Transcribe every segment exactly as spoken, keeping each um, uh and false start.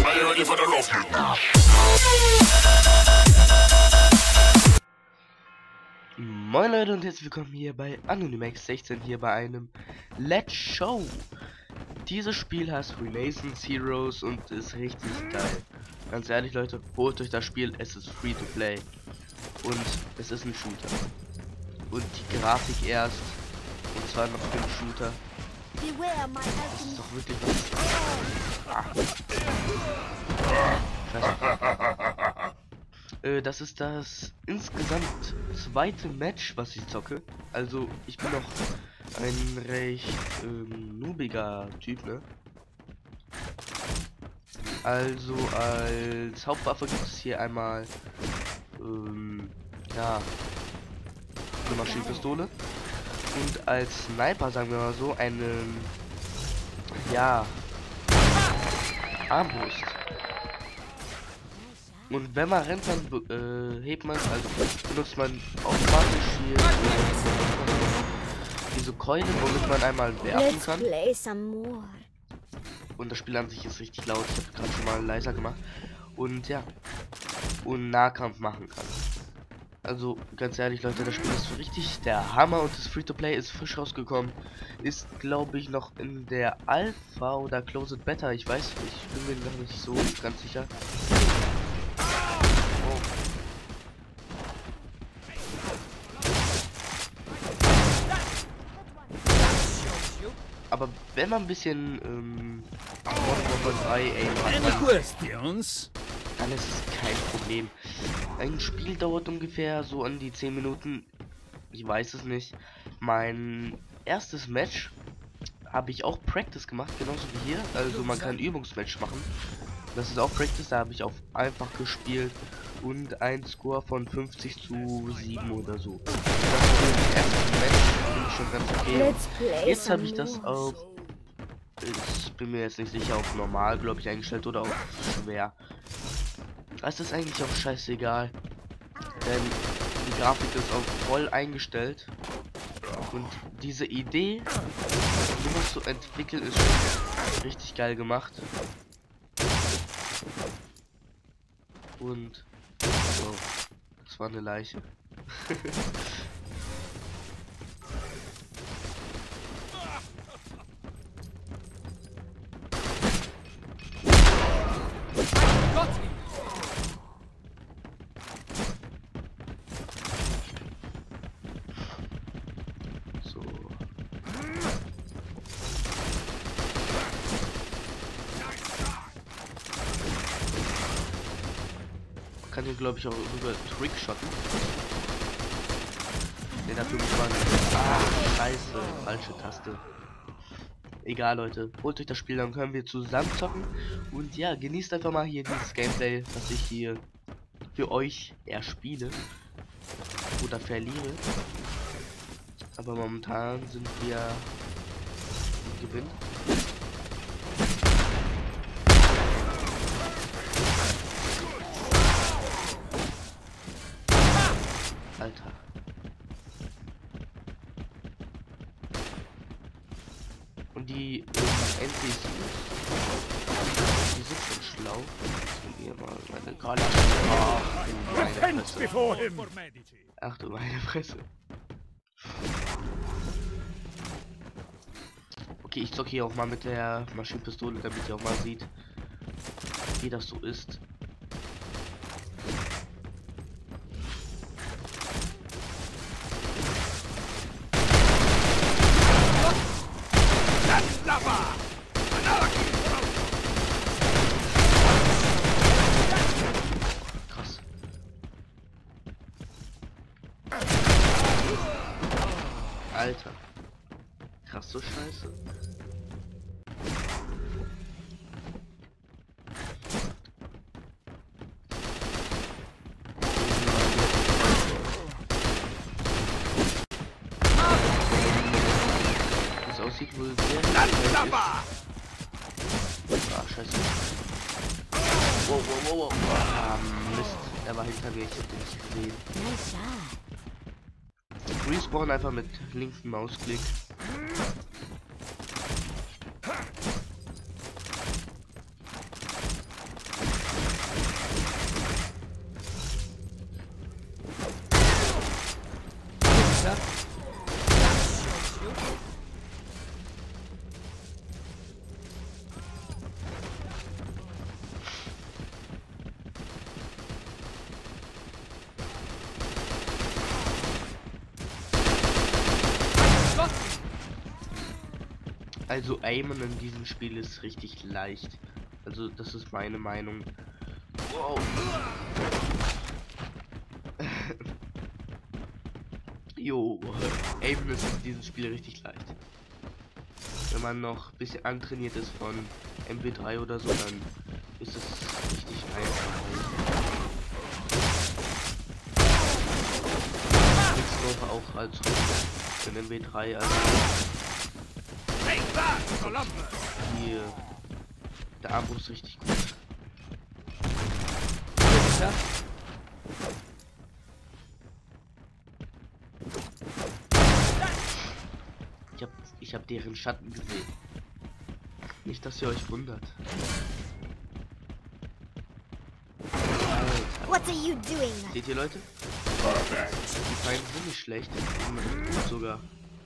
Moin Leute und herzlich willkommen hier bei Anonymax sechzehn, hier bei einem Let's Show. Dieses Spiel heißt Renaissance Heroes und ist richtig geil. Ganz ehrlich Leute, holt euch das Spiel, es ist free to play. Und es ist ein Shooter. Und die Grafik erst, und zwar noch für einen Shooter. Das ist doch wirklich was. Ah. Äh, das ist das insgesamt zweite Match, was ich zocke. Also ich bin noch ein recht ähm, noobiger Typ, ne? Also als Hauptwaffe gibt es hier einmal ähm, ja, eine Maschinenpistole und als Sniper, sagen wir mal so, eine ja Armbrust. Und wenn man rennt, dann äh, hebt man, also benutzt man automatisch hier diese Keule, womit man einmal werfen kann. Und das Spiel an sich ist richtig laut. Ich habe gerade schon mal leiser gemacht. Und ja, und Nahkampf machen kann. Also ganz ehrlich Leute, das Spiel ist richtig der Hammer und das Free-to-Play ist frisch rausgekommen. Ist glaube ich noch in der Alpha oder Closed Beta, ich weiß nicht, ich bin mir noch nicht so ganz sicher. Aber wenn man ein bisschen ähm, drei Aim hat, dann ist es kein Problem. Ein Spiel dauert ungefähr so an die zehn Minuten. Ich weiß es nicht. Mein erstes Match habe ich auch Practice gemacht, genauso wie hier. Also man kann Übungsmatch machen. Das ist auch Practice, da habe ich auf einfach gespielt und ein Score von fünfzig zu sieben oder so. Das ist das erste Match, finde ich schon ganz okay. Jetzt habe ich das auf, ich bin mir jetzt nicht sicher, auf normal, glaube ich, eingestellt oder auf schwer. Das ist eigentlich auch scheißegal, denn die Grafik ist auf voll eingestellt und diese Idee, sowas zu entwickeln, ist schon richtig geil gemacht. Und so, das war eine Leiche. So. Kann hier glaube ich auch über Trickshotten. Ne, dafür muss man. Ah, scheiße, falsche Taste. Egal Leute, holt euch das Spiel, dann können wir zusammen zocken. Und ja, genießt einfach mal hier dieses Gameplay, das ich hier für euch erspiele. Oder verliere. Aber momentan sind wir im Gewinn. Alter. Und die ähm, N P Cs, die sind schon schlau. Hier mal meine Karte. Ach du meine Fresse. Okay, ich zocke hier auch mal mit der Maschinenpistole, damit ihr auch mal seht, wie das so ist. Krass. Alter. Krass, so scheiße. Das aussieht wohl sehr ist. Ah, scheiße. Wow, wow, wow, wow. Ah, Mist. Er war hinter mir, ich hab den nicht gesehen. Respawn einfach mit linken Mausklick. Also Aimen in diesem Spiel ist richtig leicht. Also das ist meine Meinung. Wow. Jo, Aimen ist in diesem Spiel richtig leicht. Wenn man noch ein bisschen antrainiert ist von M P drei oder so, dann ist es richtig einfach. Ich glaube auch als in M P drei, also hier der Armbrust ist richtig gut. Ich hab, ich hab deren Schatten gesehen. Nicht, dass ihr euch wundert. Alter. What are you doing? Seht ihr, Leute? Die Feinde sind nicht schlecht, die sind recht gut sogar.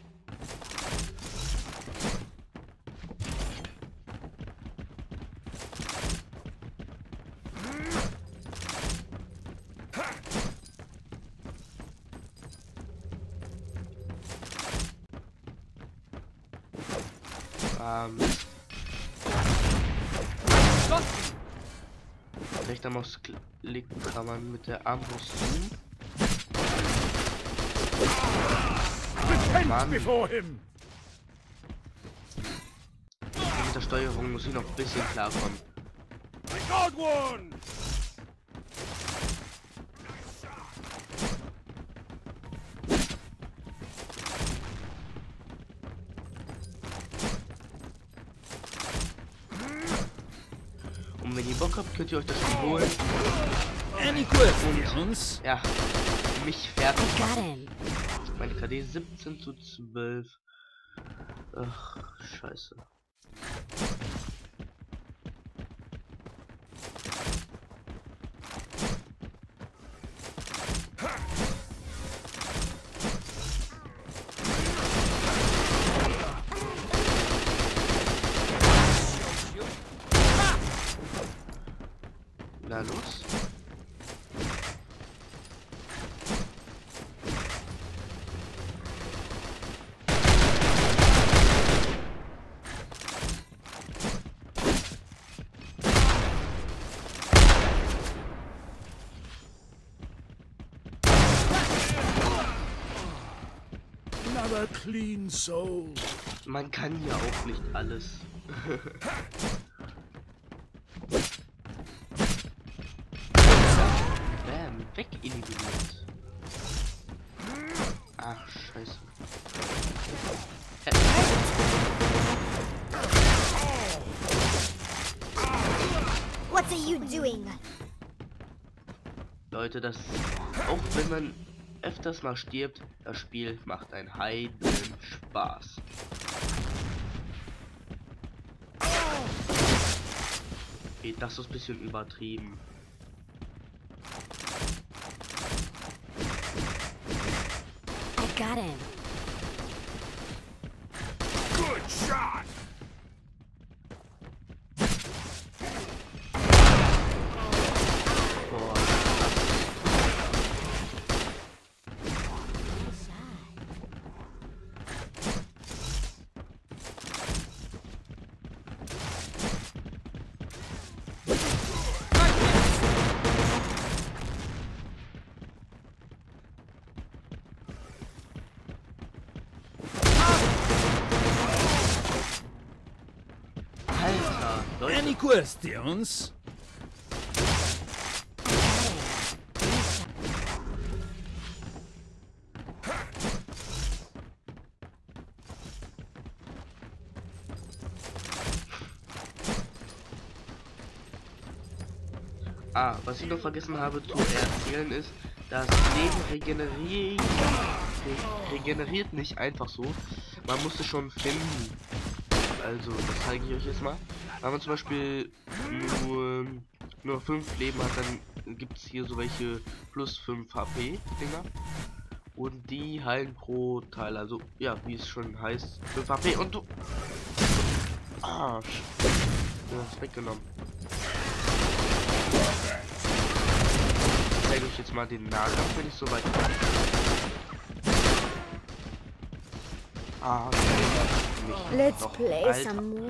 Ähm. Rechter Mausklick kann man mit der Armbrust zoomen. Mann. Mit der Steuerung muss ich noch ein bisschen klarkommen. Und wenn ihr Bock habt, könnt ihr euch das Spiel holen. Und ja, mich fertig machen. Meine K D siebzehn zu zwölf. Ach, scheiße. Na los. Another clean soul. Man kann ja auch nicht alles. Bam, weg eliminiert. Ach, scheiße. What are you doing? Leute, das auch wenn man öfters mal stirbt, das Spiel macht einen Heiden Spaß. Okay, das ist ein bisschen übertrieben. I got him. Good shot. Any questions? Ah, was ich noch vergessen habe zu erzählen ist, das Leben regeneriert, regeneriert nicht einfach so. Man muss es schon finden. Also, das zeige ich euch jetzt mal. Wenn man zum Beispiel nur, nur fünf Leben hat, dann gibt es hier so welche plus fünf H P Dinger. Und die heilen pro Teil. Also, ja, wie es schon heißt, fünf H P und du. Arsch. Ja, ist weggenommen. Ich zeige euch jetzt mal den Nahkampf, wenn ich so weit komme. Ah, Let's noch, play Alter. some more.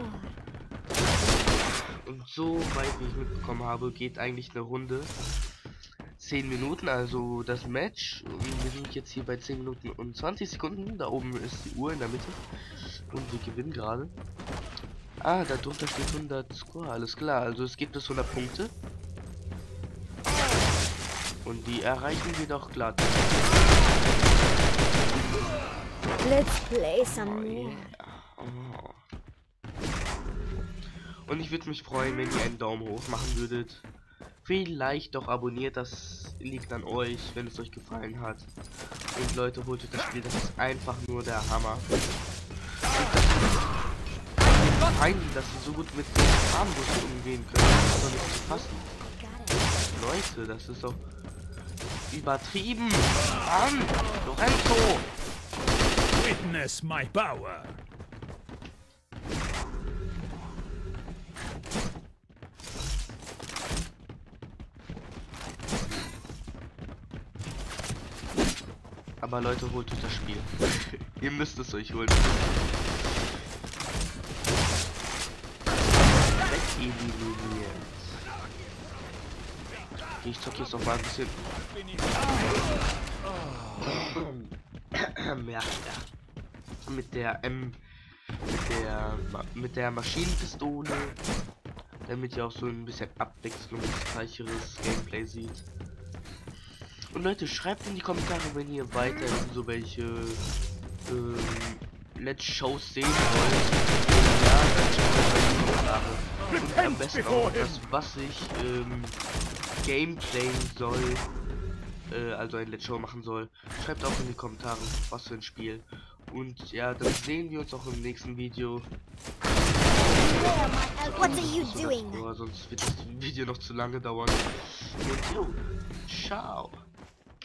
Und so weit wie ich mitbekommen habe, geht eigentlich eine Runde zehn Minuten, also das Match. Und wir sind jetzt hier bei zehn Minuten und zwanzig Sekunden. Da oben ist die Uhr in der Mitte. Und wir gewinnen gerade. Ah, da drunter steht hundert Score, alles klar. Also es gibt es hundert Punkte. Und die erreichen wir doch glatt. Let's play some Oh, more. yeah. Oh. Und ich würde mich freuen, wenn ihr einen Daumen hoch machen würdet. Vielleicht doch abonniert, das liegt an euch, wenn es euch gefallen hat. Und Leute, holt euch das Spiel, das ist einfach nur der Hammer. Feinden, dass sie so gut mit den Armbrust umgehen können, das ist doch nicht zu fassen. Leute, das ist doch übertrieben. Mann, Lorenzo! Witness my power. Aber Leute, holt euch das Spiel. Ihr müsst es euch holen. Wegeliminiert. Ich zocke jetzt noch mal ein bisschen. Ja, ja. Mit der M, mit der, mit der Maschinenpistole, damit ihr auch so ein bisschen abwechslungsreicheres Gameplay seht. Und Leute, schreibt in die Kommentare, wenn ihr weiterhin so welche ähm, Let's Shows sehen wollt. Ja, dann schreibt in die Kommentare. Und am besten auch das, was ich ähm, Gameplay soll, äh, also ein Let's Show machen soll. Schreibt auch in die Kommentare, was für ein Spiel. Und ja, dann sehen wir uns auch im nächsten Video. What are you doing? Sonst wird das Video noch zu lange dauern. Und jo, ciao.